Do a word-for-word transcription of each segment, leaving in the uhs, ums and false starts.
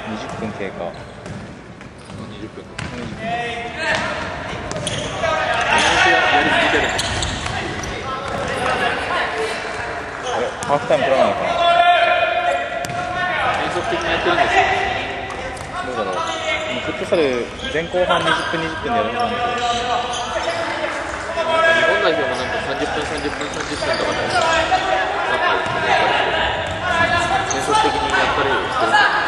にじゅっぷん経過。 にじゅっぷん。 にじゅっぷん。 やりすぎてるんです。 あれ、ハーフタイム取らないのかな。 連続的にやってるんですよ。 どうだろう。もうフットサル前後半にじゅっぷんにじゅっぷんでやるはずなんだけど。 日本代表もなんかさんじゅっぷんさんじゅっぷんさんじゅっぷんとかでサッカーで連続的にやったりしてるんですよ。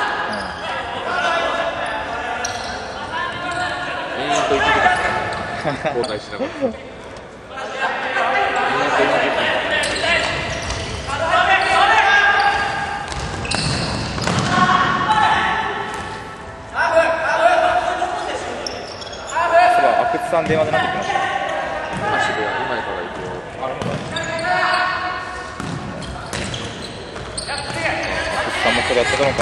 延々といちじかん交代しながら延々といちじかん阿久津さん電話でなってきました。 今渋谷今から行くよ。 阿久津さんもそれやってたのか。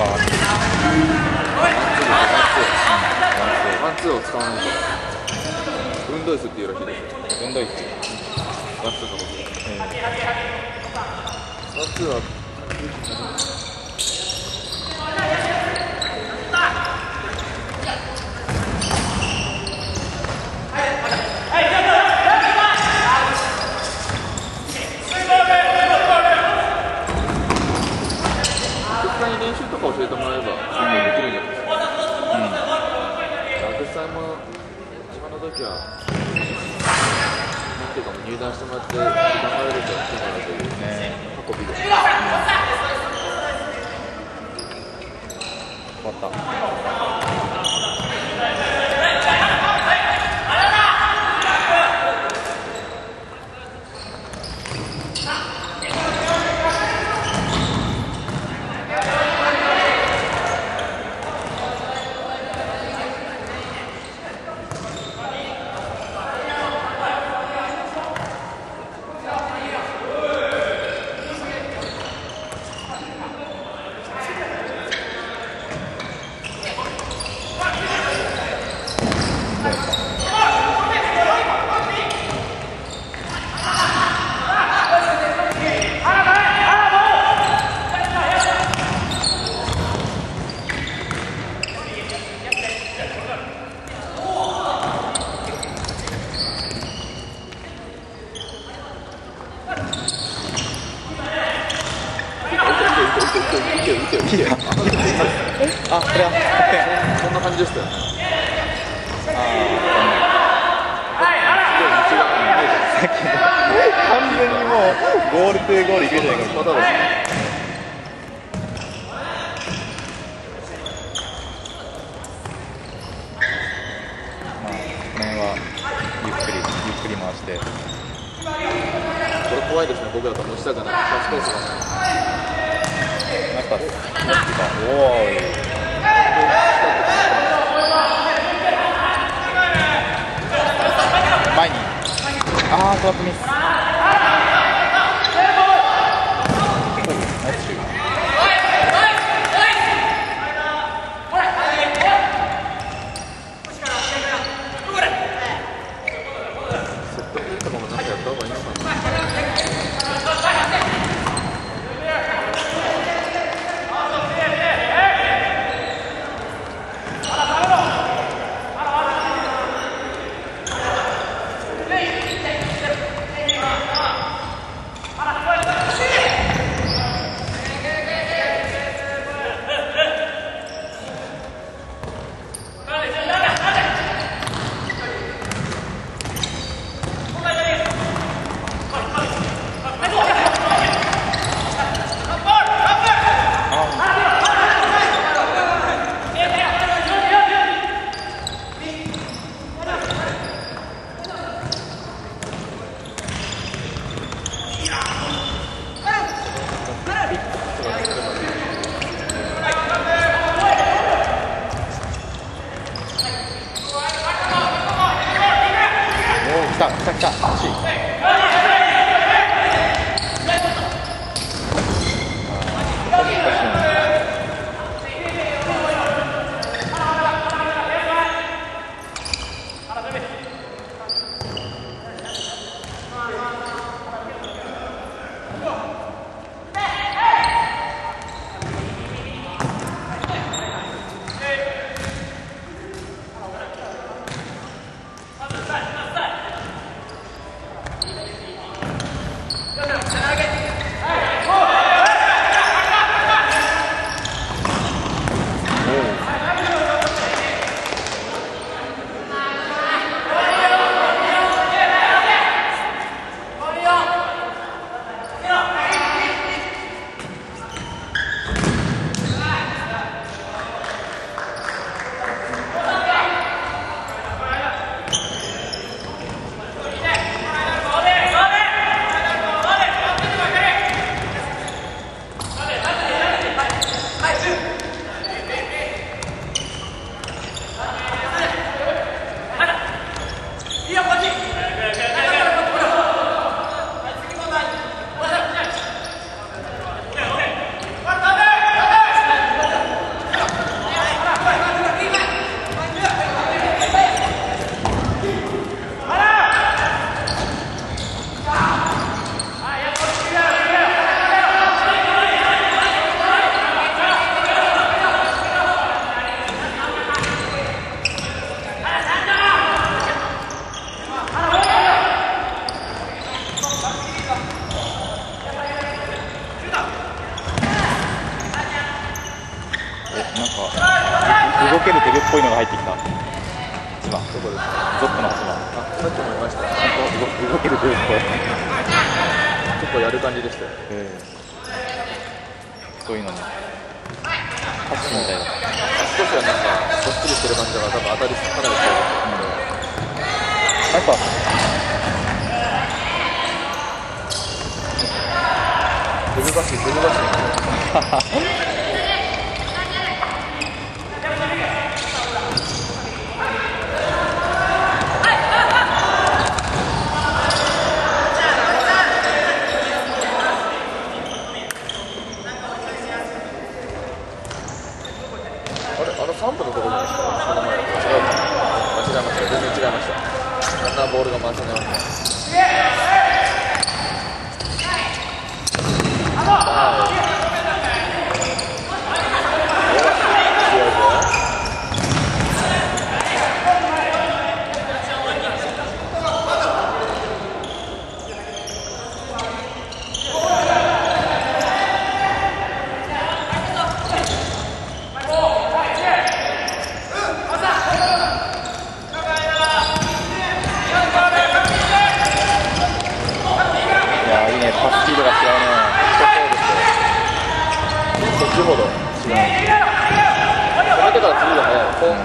ワンツーを使わないと運動椅子っていうらしいですよ。 運動椅子ワンツーのこと、えー、ワンツーは実際に練習とか教えてもらえばすぐできるんじゃないですか。実際も今の時はなんていうかもう入団してもらって時間があると来てもらうというね運びです。 終わった。あ、これはそんな感じでしたよね。 さっきの完全にもうゴールというゴールいけるじゃないか。 またですね。 まあこの辺はゆっくりゆっくり回して。 これ怖いですね。僕だと持ちたくない。パスコースがない。 ナイスパス。おー。前に。あートラップミス。ナイスシュート。 セットプレーとかもなんかやった方がいいのかな。 来た来た来た。欲しい。 なんか動けるデブっぽいのが入ってきた。一番どこですか？ ゾックのはちばん。 あ、さっきもいました。 動動けるデブっぽい。 結構やる感じでしたよ。 ええ、そういうのにパスみたいな。 少しはなんかそっくりしてる感じだから多分当たりかなり強いやっぱデブバシデブバシあれ、あのさんぶんのところじゃないですか。その前違うか。間違えました。全然違いました。あんなボールが回せない。ほど違う。止めてから次が早い。ポンポンって。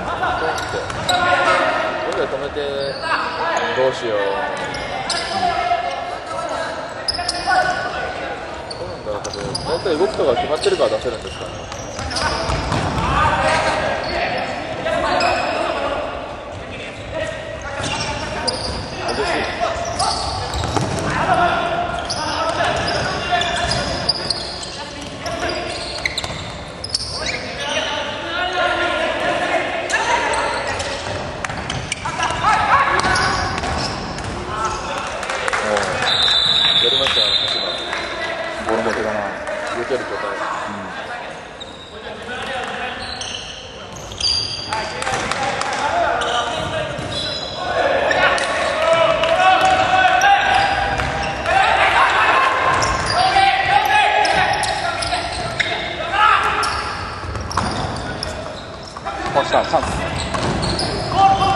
これで止めてどうしよう。どうなんだろう。大体動きとか決まってるから出せるんですかね。激しい。 ボール持てだな。 動ける状態。 うん。パスしたチャンス。